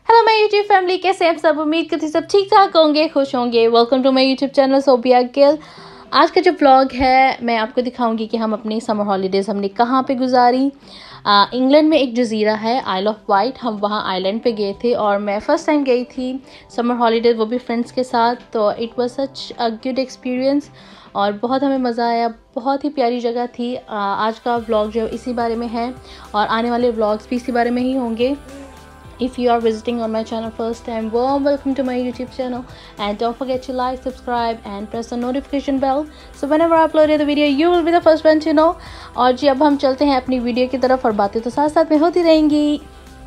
Hello my YouTube family, कैसे हैं आप सब। उम्मीद करती सब ठीक ठाक होंगे, खुश होंगे। Welcome to my YouTube channel Sobia Gill. आज का जो व्लॉग है मैं आपको दिखाऊंगी कि हम अपनी समर हॉलीडेज़ हमने कहाँ पे गुजारी। इंग्लैंड में एक जजीरा है आइल ऑफ वाइट, हम वहाँ आइलैंड पे गए थे और मैं फ़र्स्ट टाइम गई थी समर हॉलीडेज़, वो भी फ्रेंड्स के साथ। तो it was such a good experience और बहुत हमें मज़ा आया। बहुत ही प्यारी जगह थी। आज का व्लॉग जो इसी बारे में है और आने वाले व्लॉग्स भी इसी बारे में ही होंगे। If you are visiting on my channel first time, warm welcome to my YouTube channel, and don't forget to like, subscribe and press the notification bell so whenever I upload the video you will be the first one to know। और जी अब हम चलते हैं अपनी video की तरफ और बातें तो साथ साथ में होती रहेंगी।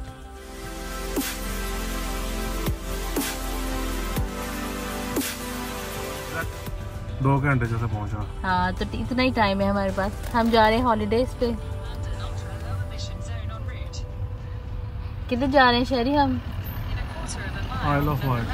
दो घंटे जैसे पहुंचा। हाँ तो इतना ही टाइम है हमारे पास। हम जा रहे हैं हॉलीडेज पे। किधर जा रहे हैं शहरी हम? Isle of Wight.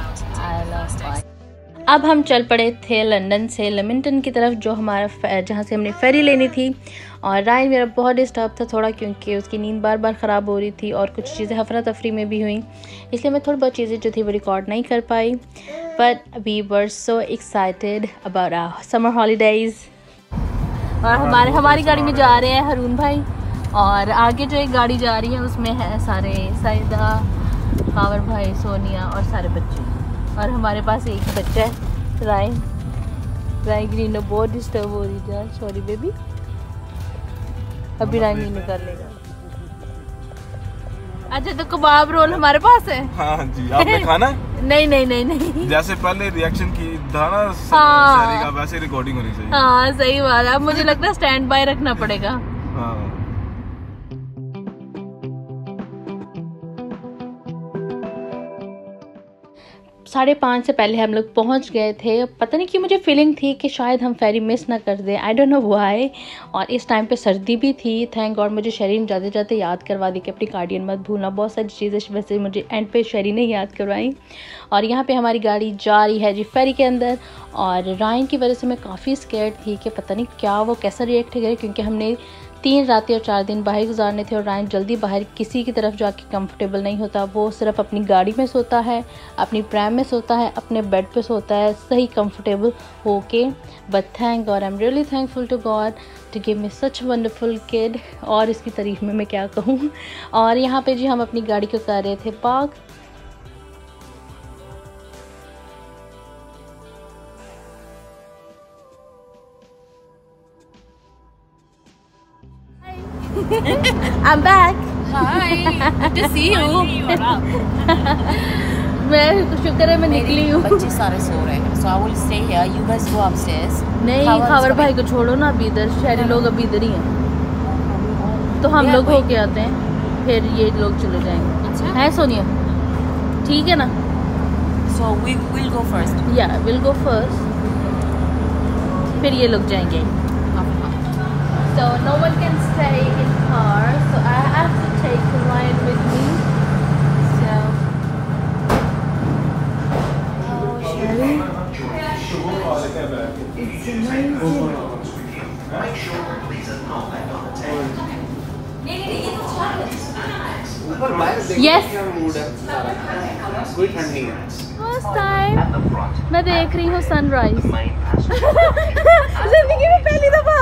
अब हम चल पड़े थे लंदन से लेमिंगटन की तरफ, जो हमारा जहाँ से हमने फेरी लेनी थी। और रायन मेरा बहुत डिस्टर्ब था थोड़ा, क्योंकि उसकी नींद बार बार ख़राब हो रही थी और कुछ चीज़ें हफरा तफरी में भी हुई, इसलिए मैं थोड़ी बहुत चीज़ें जो थी वो रिकॉर्ड नहीं कर पाई। But we were so excited about our summer holidays. और हमारी गाड़ी में जा रहे हैं हरून भाई, और आगे जो एक गाड़ी जा रही है उसमें है सारे साइदा, कावर भाई, सोनिया और सारे बच्चे। और हमारे पास एक बच्चा है राय ग्रीनो, बहुत डिस्टर्ब हो रही है। सॉरी बेबी, अभी राय ग्रीनो कर लेगा। अच्छा तो कबाब रोल हमारे पास है। हाँ जी, आपने खाना? नहीं। जैसे पहले रिएक्शन की था ना हाँ, का, वैसे रिकॉर्डिंग होनी चाहिए। हाँ सही बात है। अब मुझे लगता है स्टैंड बाय रखना पड़ेगा। हाँ। 5:30 से पहले हम लोग पहुंच गए थे। पता नहीं कि मुझे फीलिंग थी कि शायद हम फेरी मिस ना कर दें, आई डोंट नो व्हाई। और इस टाइम पे सर्दी भी थी। थैंक गॉड मुझे शेरीन जाते जाते याद करवा दी कि अपनी गार्डियन मत भूलना। बहुत सारी चीज़ें वैसे मुझे एंड पे शेरी ने याद करवाई। और यहाँ पे हमारी गाड़ी जा रही है जी फेरी के अंदर। और रायन की वजह से मैं काफ़ी स्कैर्ड थी कि पता नहीं क्या वो कैसा रिएक्ट करे, क्योंकि हमने 3 रातें और 4 दिन बाहर गुजारने थे और रायन जल्दी बाहर किसी की तरफ जाके कंफर्टेबल नहीं होता। वो सिर्फ अपनी गाड़ी में सोता है, अपनी प्रैम में सोता है, अपने बेड पे सोता है सही कंफर्टेबल होके। But thank God, I am really thankful to God to give me such wonderful kid. और इसकी तारीफ में मैं क्या कहूँ। और यहाँ पे जी हम अपनी गाड़ी को कर रहे थे park. I'm back. Hi, good to see you. मैं शुक्र है मैं निकली हूँ। बच्चे सारे सो रहे हैं, so I will stay here. You guys go upstairs. नहीं, खावर भाई को छोड़ो ना, अभी इधर शहरी लोग अभी इधर ही हैं, तो हम लोग होके आते हैं, फिर ये लोग चले जाएंगे। अच्छा है सोनिया, ठीक है ना? So we will go first. Yeah, we'll go first. फिर ये लोग जाएंगे। So no one can stay in car, so I have to take the line with me. So, oh, Sherry, it's amazing. Yes. First time मैं देख रही हूँ sunrise. जिंदगी में पहली दफा।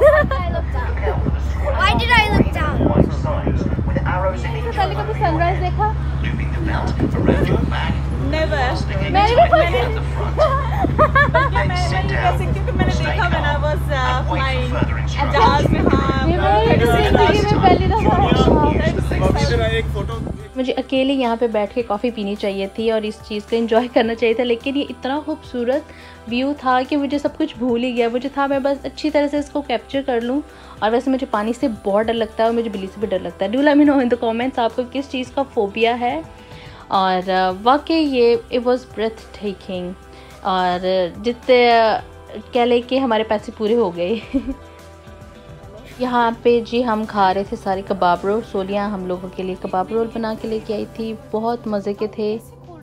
Why did I look down? पहले कभी सनराइज देखा? Never. मैंने भी मैं ये कह सकती हूँ कि मैंने देखा when I was flying जहाज में। हाँ, जिंदगी में पहली दफा। एक फोटो मुझे अकेले यहाँ पे बैठ के कॉफ़ी पीनी चाहिए थी और इस चीज़ को एंजॉय करना चाहिए था, लेकिन ये इतना खूबसूरत व्यू था कि मुझे सब कुछ भूल ही गया। मुझे था मैं बस अच्छी तरह से इसको कैप्चर कर लूँ। और वैसे मुझे पानी से बहुत डर लगता है और मुझे बिल्ली से भी डर लगता है। Do let me know in the comments आपको किस चीज़ का फोबिया है। और वाकई ये इट वाज ब्रेथ टेकिंग। और जितने कह लें कि हमारे पैसे पूरे हो गए। यहाँ पे जी हम खा रहे थे सारे कबाब रोल। सोनिया हम लोगों के लिए कबाब रोल बना के लेके आई थी, बहुत मज़े के थे।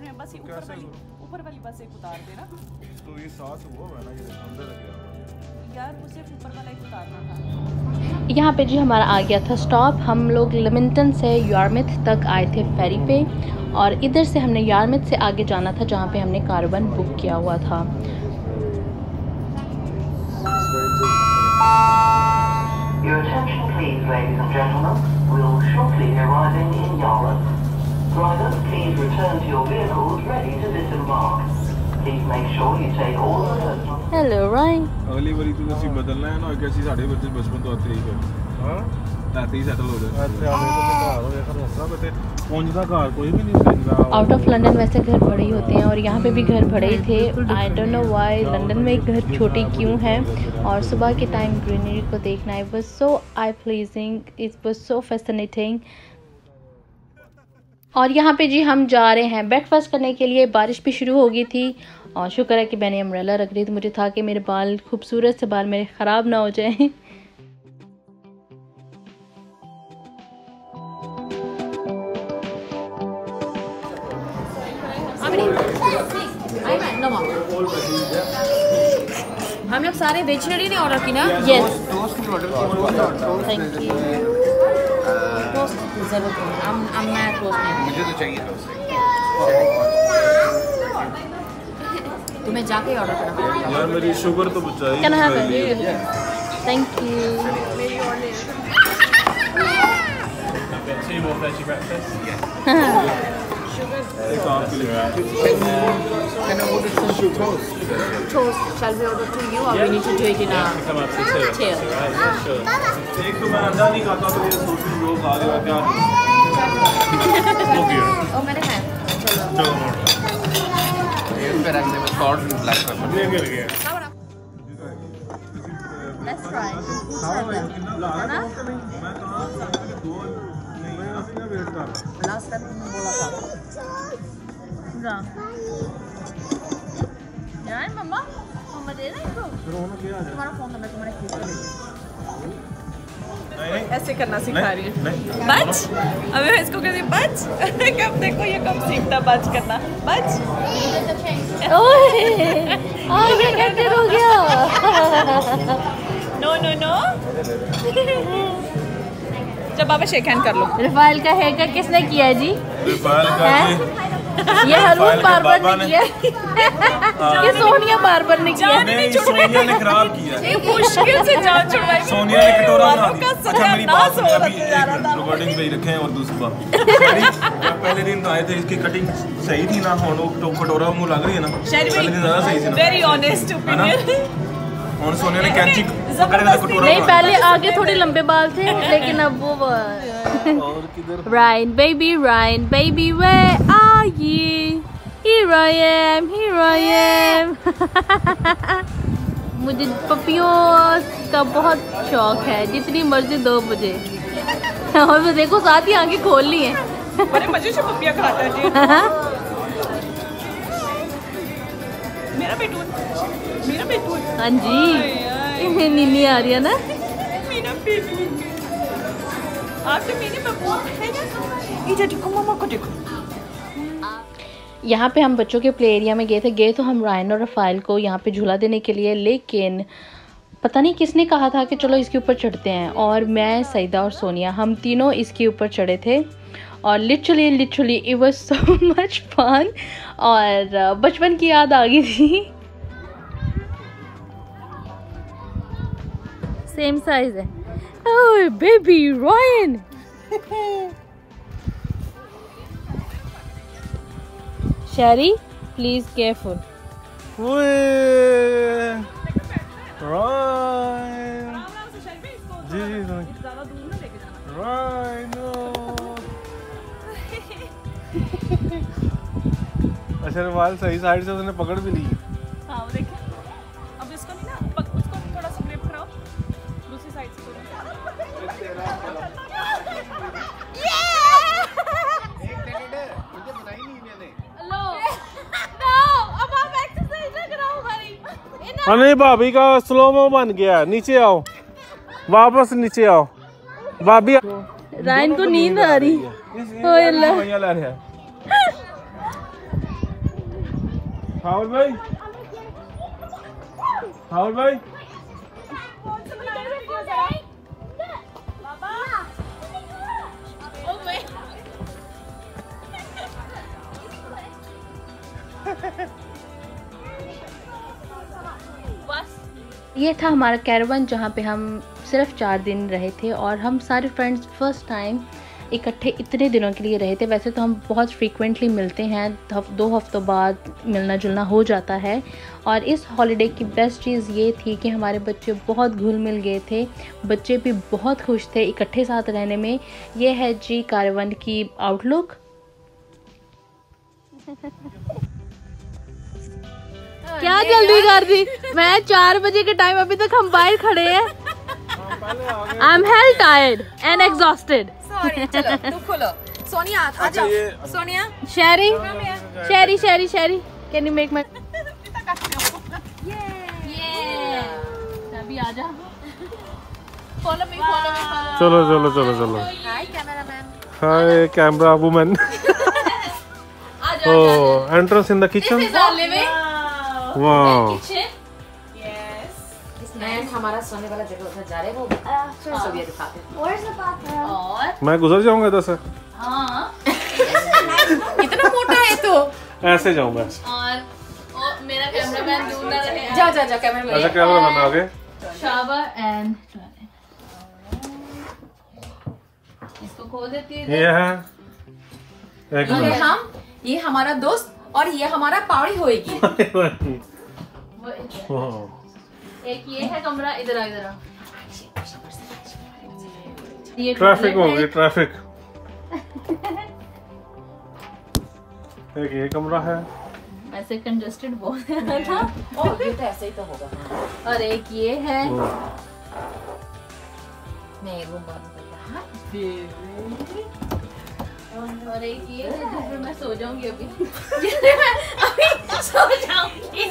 ऊपर वाली बस एक उतार देना। तो ये सांस हुआ है ना, ये अंदर लग गया। यार मुझे ऊपर वाला एक उतारना था। यहाँ पे जी हमारा आ गया था स्टॉप। हम लोग लिमिंगटन से यारमिथ तक आए थे फेरी पे, और इधर से हमने यारमिथ से आगे जाना था जहाँ पे हमने कारवन बुक किया हुआ था। Your attention please, ladies and gentlemen. We'll shortly be arriving in Yarmouth. Drivers, please return to your vehicles ready to disembark. Please make sure you take all the personal... Hello, Ryan. अगली बारी तो ਅਸੀਂ ਬਦਲਣਾ ਹੈ ਨਾ, ਕਿ ਅਸੀਂ ਸਾਡੇ ਬੱਚੇ ਬਚਪਨ ਤੋਂ ਇੱਥੇ ਹੀ ਫਿਰ ਹਾਂ ਇੱਥੇ ਹੀ ਸੈਟਲ ਹੋ ਗਏ। ਇੱਥੇ ਆਵੇ ਤਾਂ ਘਰ ਹੋਇਆ ਫਿਰ ਹੁੰਦਾ ਬਤੇ ਪਹੁੰਚਦਾ ਘਰ ਕੋਈ ਵੀ ਨਹੀਂ ਹੁੰਦਾ। आउट ऑफ लंदन वैसे घर बड़े ही होते हैं, और यहाँ पे भी घर बड़े ही थे। I don't know why London में घर छोटे क्यों हैं। और सुबह के टाइम ग्रीनरी को देखना, it was so eye pleasing, it was so fascinating. और यहाँ पे जी हम जा रहे हैं ब्रेकफास्ट करने के लिए। बारिश भी शुरू हो गई थी, और शुक्र है कि मैंने अम्ब्रेला रख दी थी। मुझे था कि मेरे बाल, खूबसूरत से बाल मेरे ख़राब ना हो जाएं। हम लोग सारे वेजिटेरियन ऑर्डर की ना? Yes, thank you. टोस्ट जरूर मैं टोस्ट नहीं, मुझे तो चाहिए टोस्ट। तुम्हें जाके ऑर्डर करना। यार मेरी शुगर तो बचाई। Can I have it? Thank you. Two more veggie breakfast. एक आपके लिए। Can I order some toast? Toast, shall we order to you or we need to do it in a Come up to two. chair? Right, yeah, sure. एक तो मैं अंडा नहीं खाता, तो ये सोचती हूँ रोज आ गया क्या। Oh, मैंने है। चलो। फिर रखने में salt and black pepper. Let's try. Last time तुमने बोला था। यार मम्मा दे रहे हैं तुम्हारा फोन नंबर तुम्हारे खींच के ले। ऐसे करना सिखा रही है। बच, अबे मैं इसको कहती बच। कब देखो ये कब सीखता बच करना। बच। ओए, ये कैसे हो गया? No no no. जब बाबा शेक हैंड कर लो। रफाइल का हेयर कट किसने किया है जी? रफाइल का जी। ये हरून बार्बर ने किया कि सोनिया बार्बर ने किया? नहीं, सोनिया ने खराब किया। मुश्किल से जान छुड़वाई। सोनिया ने कटोरा बना दिया। अच्छा मेरी बात सुनो, अभी एक रिकॉर्डिंग पे ही रखे हैं और दूसरा पहले दिन तो आए थे, इसकी कटिंग सही थी ना, तो कटोरा मुंह लग रही है ना, पहले दिन ज्यादा सही थी ना। Very honest opinion. और सोनिया ने कैंची पकड़े तो कटोरा नहीं, पहले आगे थोड़े लंबे बाल थे, लेकिन अब वो Ryan baby where are you? Here I am. मुझे पपियों का बहुत शौक है, जितनी मर्जी दो मुझे। और वो देखो साथ ही आगे खोल ली है। बड़े मजे से पपियां खाता है जी। मेरा पेटू। हाँ जी, नीनी आ रही है ना। मेरा पेटू। आप तो मेरे बब्बू है ना। इधर देखो मामा को देखो। यहाँ पे हम बच्चों के प्ले एरिया में गए तो हम रायन और रफाइल को यहाँ पे झूला देने के लिए, लेकिन पता नहीं किसने कहा था कि चलो इसके ऊपर चढ़ते हैं, और मैं, सईदा और सोनिया हम तीनों इसके ऊपर चढ़े थे। और literally it was so much fun, और बचपन की याद आ गई थी। सेम साइज है। Oh baby Ryan. Sherry, please careful. अच्छा रवाल सही साइड से उसने पकड़ भी ली। हाँ वो देखिए, अब इसको नहीं ना, उसको थोड़ा सा ग्रिप कराओ दूसरी साइड से। नहीं भाभी का स्लोमो बन गया, नीचे आओ, वापस नीचे आओ भाभी। रायन को नींद आ रही है। ओए अल्लाह। हाउल भाई ये था हमारा कैरावन जहाँ पे हम सिर्फ 4 दिन रहे थे और हम सारे फ्रेंड्स फर्स्ट टाइम इकट्ठे इतने दिनों के लिए रहे थे। वैसे तो हम बहुत फ्रीक्वेंटली मिलते हैं, 2 हफ्तों बाद मिलना जुलना हो जाता है। और इस हॉलिडे की बेस्ट चीज़ ये थी कि हमारे बच्चे बहुत घुल मिल गए थे, बच्चे भी बहुत खुश थे इकट्ठे साथ रहने में। ये है जी कैरावन की आउटलुक। क्या जल्दी कर दी, मैं 4 बजे के टाइम, अभी तक हम बाहर खड़े हैं। I am hell tired and exhausted. Sorry, चलो तू खोलो। सोनिया आ जाओ। सोनिया, शेरी शेरी शेरी शेरी, कैन यू मेक माय अभी आ जा। Follow me, follow me. चलो चलो चलो चलो। Hi cameraman. Hi camera woman. Oh, entrance in the kitchen. Wow. And हमारा सोने वाला जगह उधर जा रहे हैं, वो फिर सब ये दिखाते हैं। और मैं गुजर जाऊंगा इधर से। हाँ इतना मोटा है तो ऐसे जाऊंगा। और मेरा कैमरामैन दूर ना रहे। जा जा जा कैमरा ऐसा कैमरा मैन आगे। शावर एंड इसको खोल देती है। ये है एक ये मिनट। हम, ये हमारा दोस्त और ये हमारा पाड़ी होएगी। वाह। एक ये है कमरा, इधर आ इधर आ। ये ट्रैफिक toilet हो है। गई, ट्रैफिक। एक ये कमरा है। ऐसे कंजस्टेड बहुत है था। ओह, ये तो ऐसे ही तो होगा। और एक ये है। मैं ये रूम बंद करता। और एक ये है जिसमें मैं सो जाऊंगी अभी। जिसमें मैं अभी सो जाऊंगी।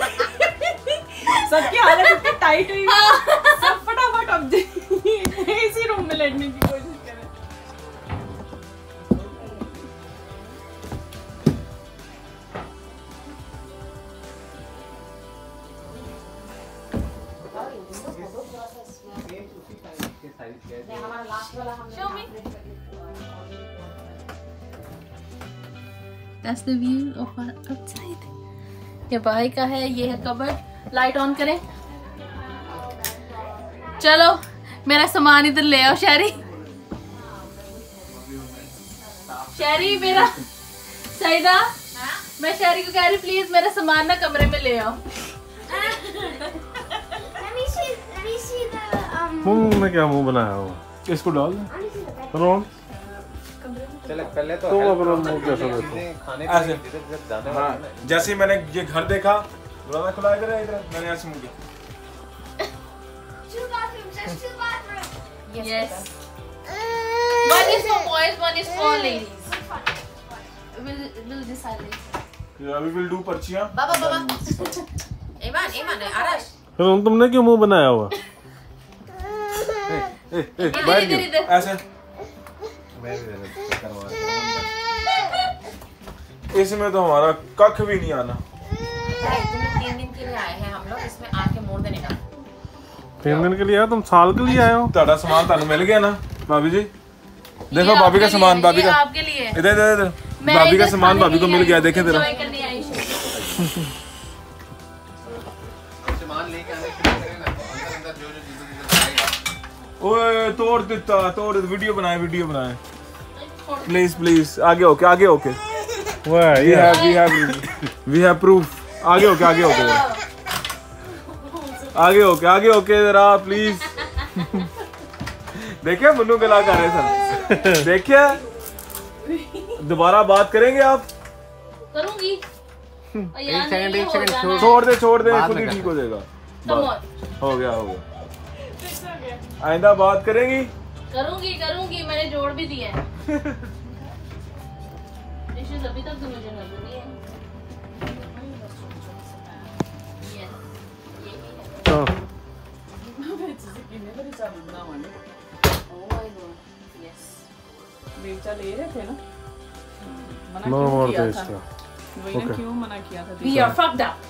सबकी हालत इतनी टाइट हुई है, सब फटाफट अब इसी रूम में लेटने की कोशिश करें। That's the view of our outside. ये बाहर का है, ये है कबर्ड। लाइट ऑन करें। चलो मेरा सामान इधर ले आओ शहरी। शहरी मेरा, सईदा मैं शहरी को कह रही प्लीज मेरा सामान ना कमरे में ले आओ। Let me see the मुंह में क्या मुंह बनाया हुआ? इसको डाल दे। रोन चलो पहले तो तुम अपना मुंह कैसा देखो? खाने ऐसे। जाने हाँ, जैसे ही मैंने ये घर देखा, दरवाजा खुला इधर है, इधर मैंने ऐसे मुंह किया। 2 bathrooms. There's 2 bathrooms. Yes. One is for boys, one is for ladies. We'll decide later. अभी विल डू पर्चियां। बाबा ईमान आरश, रोन तुमने क्यों मुंह बनाया हुआ? बैठ इधर, इधर। ऐसे। इसमें तो हमारा कख भी नहीं आना। 3 दिन के लिए आए हैं हम लोग, इसमें आके मोड़ देने का। 3 दिन के लिए आया, तुम साल के लिए आए हो? ਤੁਹਾਡਾ सामान ਤੁਹਾਨੂੰ मिल गया ना भाभी जी? देखो ये भाभी का आपके सामान, लिए, भाभी ये का आपके लिए। इधर इधर इधर मैं भाभी का इधर सामान खाने भाभी को के मिल लिए गया, आई देखे हूँ, तेरा। enjoy करने आई हूँ। सामान लेके आने के लिए ना अंदर जो जिधर जाएगा। ओए तोड़ देता, तोड़ वीडियो बनाए प्लीज प्लीज। आगे ओके वाह, वी हैव प्रूफ। आगे ओके जरा प्लीज। देखिए मुन्नू गला कर रहे सर। देखिए दोबारा बात करेंगे आप? करूंगी। एक सेकंड छोड़ दे बाद खुद में ही ठीक हो जाएगा। Come on. हो गया आइंदा बात करेंगी। करूंगी मैंने जोड़ भी दिया है। डिशेस अभी तक तो मुझे नजर नहीं है। बेचा ले रहे थे ना, नो मोर दिस। वही ना, क्यों मना किया था? We are fucked up.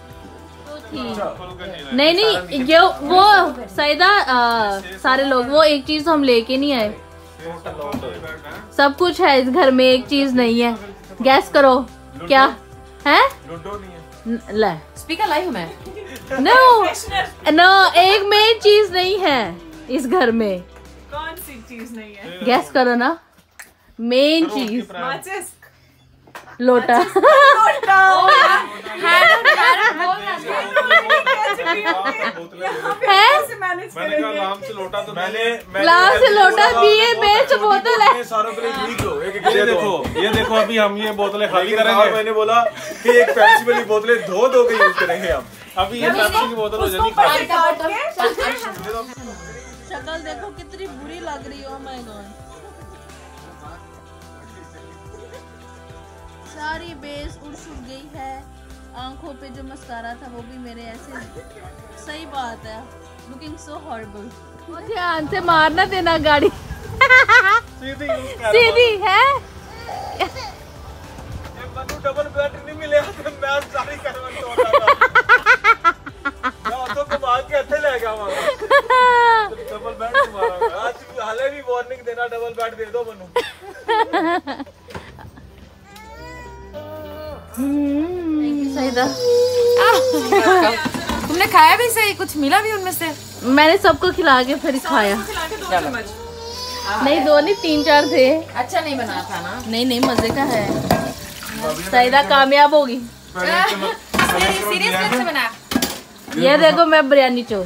नहीं ये वो सईदा सारे लोग, वो एक चीज हम लेके नहीं आए। सब कुछ है इस घर में, एक चीज नहीं है। गैस करो क्या? हैं? लूडो नहीं है। ले स्पीकर लाई हूँ मैं। नो नो, एक मेन चीज नहीं है इस घर में। कौन सी चीज नहीं है? गैस करो ना, मेन चीज माचिस। लोटा। मैंने कहा आराम से लोटा तो मैंने ग्लास से लोटा पिए बेच बोतल है। सारों के लिए ठीक लो। एक ये देखो अभी हम ये बोतलें खाली करेंगे। मैंने बोला कि एक पेप्सी वाली बोतलें धो के यूज करेंगे हम। अभी ये पेप्सी की बोतल हो जाएगी खाली। शक्ल देखो कितनी बुरी लग रही हो। माय गॉड, सारी बेस उड़ गई है। आंखों पे जो मस्कारा था वो भी मेरे ऐसे। सही बात है, लुकिंग सो हॉरिबल। ध्यान से मारना देना गाड़ी। सीधी है। मनु डबल बेड नहीं मिले तो मैं सारी करवट तोड़ रहा था। मैं तो कमा के अच्छे ले गया वहां। डबल बेड मारा। आज हाले भी वार्निंग देना, डबल बेड दे दो मनु। सहीदा, तुमने खाया भी सही, कुछ मिला भी उनमें से? मैंने सबको खिला के फिर खाया। नहीं, 2 नहीं 3-4 थे। अच्छा नहीं बना था ना? नहीं मजे का है। सहीदा कामयाब होगी। सीरियस से बना। ये देखो मैं बिरयानी चोर।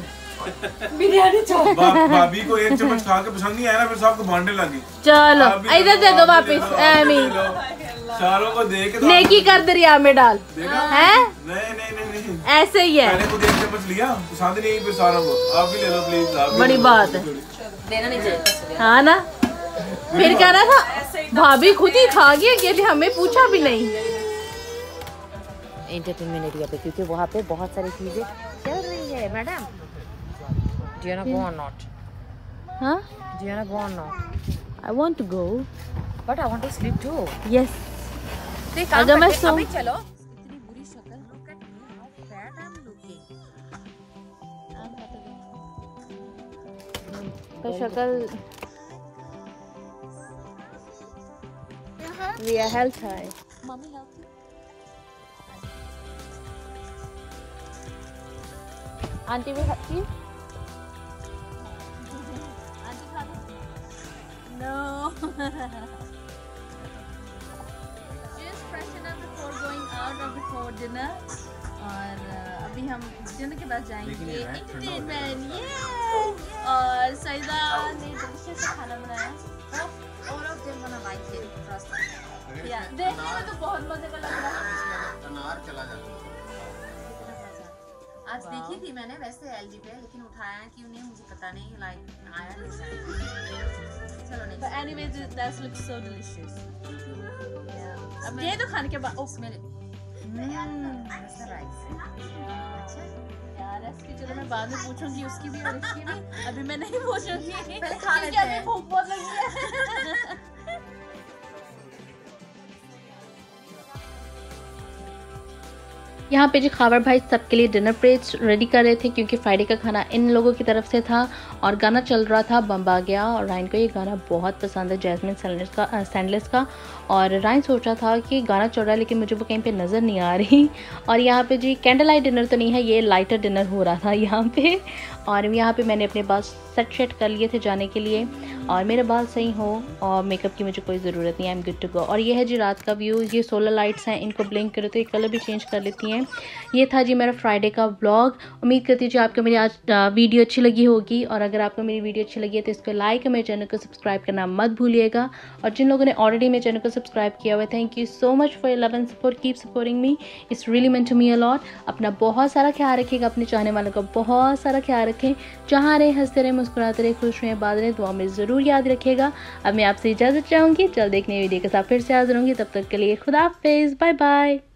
भाभी को एक चम्मच खा के पसंद नहीं आया ना, फिर सबको बांटने लगी। चलो इधर दे दो वापिस। चारों को दे के नेकी कर दरिया में डाल। हैं? नहीं ऐसे ही है। पहले खुद एक चम्मच लिया, पसंद नहीं, फिर सारों को आप भी ले लो प्लीज। बड़ी बात है। देना नहीं चाहिए। हाँ ना, फिर कह रहा था भाभी खुद ही खा गया कि हमें पूछा भी नहीं। एंटरटेनमेंट एरिया पे, क्योंकि वहाँ पे बहुत सारी चीजें चल रही है। Madam, do you wanna go or not? हाँ? Do you wanna go or not? I want to go. But I want to sleep too. Yes. अगर मैं सो चलो। इतनी बुरी शक्ल। Look at me, how fat I'm looking. तो शक्ल we are health high. Mommy healthy. Auntie will help you. Auntie खा लो। No. Just freshen up before going out or before dinner. और अभी हम डिनर के बाद जाएंगे एंटरटेनमेंट। और सईदा ने डिलीशियस खाना बनाया। All of them gonna like it. Trust me. Yeah, देखने में तो बहुत मजे का लग रहा है। अनार चला जाता है। आज देखी थी मैंने वैसे एलजी पे, लेकिन उठाया क्यों नहीं मुझे पता नहीं। लाइक आया नहीं शायद। चलो नहीं। But anyway, that looks so delicious. Yeah. अब ये तो खाने के बाद ओह स्मेल राइस। अच्छा यार, इसकी चलो मैं बाद में पूछूंगी उसकी भी और इसकी भी। अभी मैं नहीं पूछूंगी, पहले खा लेते हैं। अभी भूख बहुत लगी है। यहाँ पे जी खावर भाई सबके लिए डिनर प्लेट्स रेडी कर रहे थे, क्योंकि फ्राइडे का खाना इन लोगों की तरफ से था। और गाना चल रहा था बम आ गया, और रायन को ये गाना बहुत पसंद है, जैस्मिन सैंडलेस का। और रायन सोच रहा था कि गाना चल रहा है लेकिन मुझे वो कहीं पे नज़र नहीं आ रही। और यहाँ पे जी कैंडल लाइट डिनर तो नहीं है, ये लाइटर डिनर हो रहा था यहाँ पे। और यहाँ पे मैंने अपने बाल सेट कर लिए थे जाने के लिए, और मेरे बाल सही हो और मेकअप की मुझे कोई ज़रूरत नहीं है। I am good to go. और ये है जी रात का व्यू। ये सोलर लाइट्स हैं, इनको ब्लिंक करो तो ये कलर भी चेंज कर लेती हैं। ये था जी मेरा फ्राइडे का व्लॉग। उम्मीद करती हूँ जी आपको मेरी आज वीडियो अच्छी लगी होगी। और अगर आपको मेरी वीडियो अच्छी लगी है तो इसको लाइक और मेरे चैनल को सब्सक्राइब करना मत भूलिएगा। और जिन लोगों ने ऑलरेडी मेरे चैनल को सब्सक्राइब किया हुआ है, thank you so much for your love and support. Keep supporting me, it's really meant to me a lot. अपना बहुत सारा ख्याल रखिएगा, अपने चाहने वालों का बहुत सारा ख्याल रखें। जहाँ रहे हंसते रहे, मुस्कुराते रहे, खुश रहें, बात रहे, दुआ में ज़रूर याद रखिएगा। अब मैं आपसे इजाज़त चाहूँगी, जल्द एक नई वीडियो के साथ फिर से हाजिर होंगी। तब तक के लिए खुदा हाफिज़, बाय बाय।